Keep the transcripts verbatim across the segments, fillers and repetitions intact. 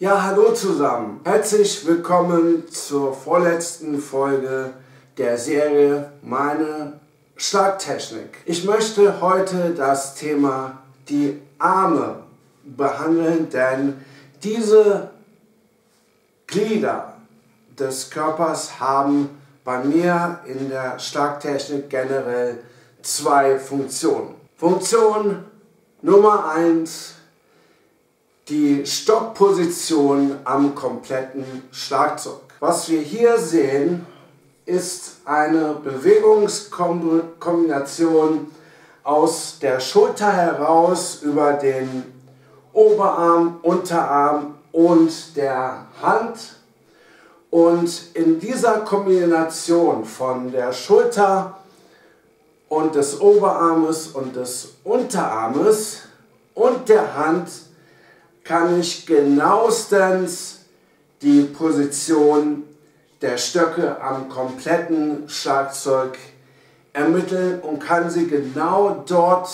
Ja, hallo zusammen. Herzlich willkommen zur vorletzten Folge der Serie Meine Schlagtechnik. Ich möchte heute das Thema die Arme behandeln, denn diese Glieder des Körpers haben bei mir in der Schlagtechnik generell zwei Funktionen. Funktion Nummer eins: die Stockposition am kompletten Schlagzeug. Was wir hier sehen, ist eine Bewegungskombination aus der Schulter heraus über den Oberarm, Unterarm und der Hand. Und in dieser Kombination von der Schulter und des Oberarmes und des Unterarmes und der Hand kann ich genauestens die Position der Stöcke am kompletten Schlagzeug ermitteln und kann sie genau dort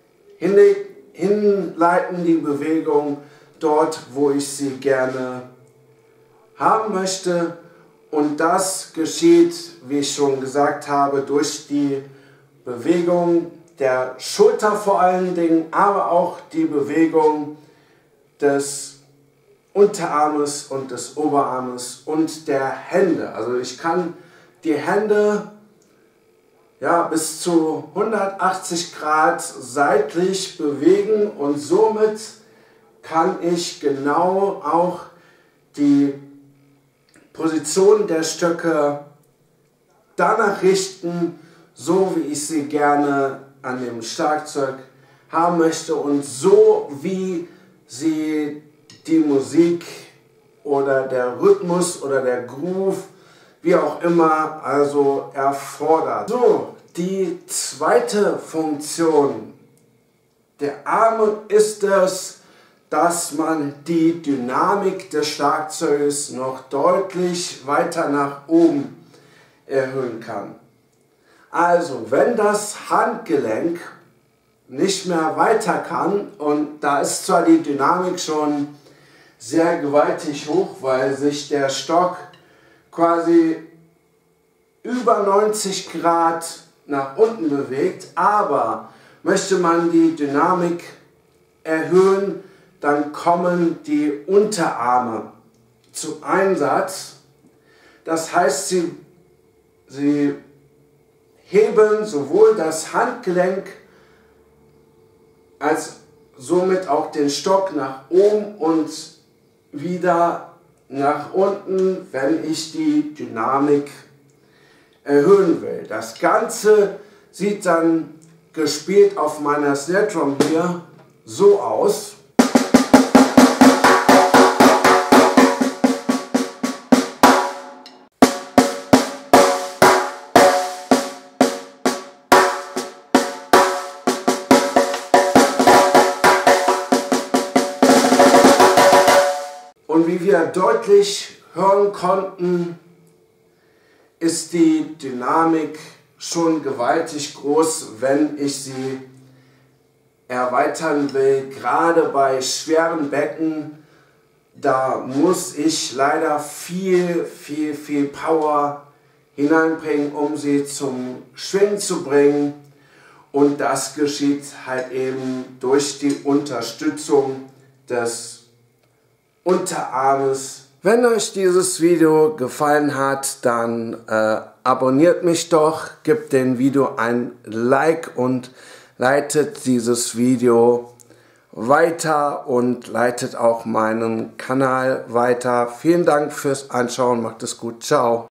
hinleiten, die Bewegung dort, wo ich sie gerne haben möchte. Und das geschieht, wie ich schon gesagt habe, durch die Bewegung der Schulter vor allen Dingen, aber auch die Bewegung des Unterarmes und des Oberarmes und der Hände. Also ich kann die Hände ja, bis zu hundertachtzig Grad seitlich bewegen und somit kann ich genau auch die Position der Stöcke danach richten, so wie ich sie gerne an dem Schlagzeug haben möchte und so wie sie die Musik oder der Rhythmus oder der Groove, wie auch immer, also erfordert. So, die zweite Funktion der Arme ist es, dass man die Dynamik des Schlagzeugs noch deutlich weiter nach oben erhöhen kann. Also, wenn das Handgelenk nicht mehr weiter kann, und da ist zwar die Dynamik schon sehr gewaltig hoch, weil sich der Stock quasi über neunzig Grad nach unten bewegt, aber möchte man die Dynamik erhöhen, dann kommen die Unterarme zum Einsatz. Das heißt, sie, sie heben sowohl das Handgelenk als somit auch den Stock nach oben und wieder nach unten, wenn ich die Dynamik erhöhen will. Das Ganze sieht dann gespielt auf meiner Snare Drum hier so aus. Und wie wir deutlich hören konnten, ist die Dynamik schon gewaltig groß, wenn ich sie erweitern will. Gerade bei schweren Becken, da muss ich leider viel, viel, viel Power hineinbringen, um sie zum Schwingen zu bringen. Und das geschieht halt eben durch die Unterstützung des Unterarmes. Wenn euch dieses Video gefallen hat, dann äh, abonniert mich doch, gebt dem Video ein Like und leitet dieses Video weiter und leitet auch meinen Kanal weiter. Vielen Dank fürs Anschauen, macht es gut, ciao.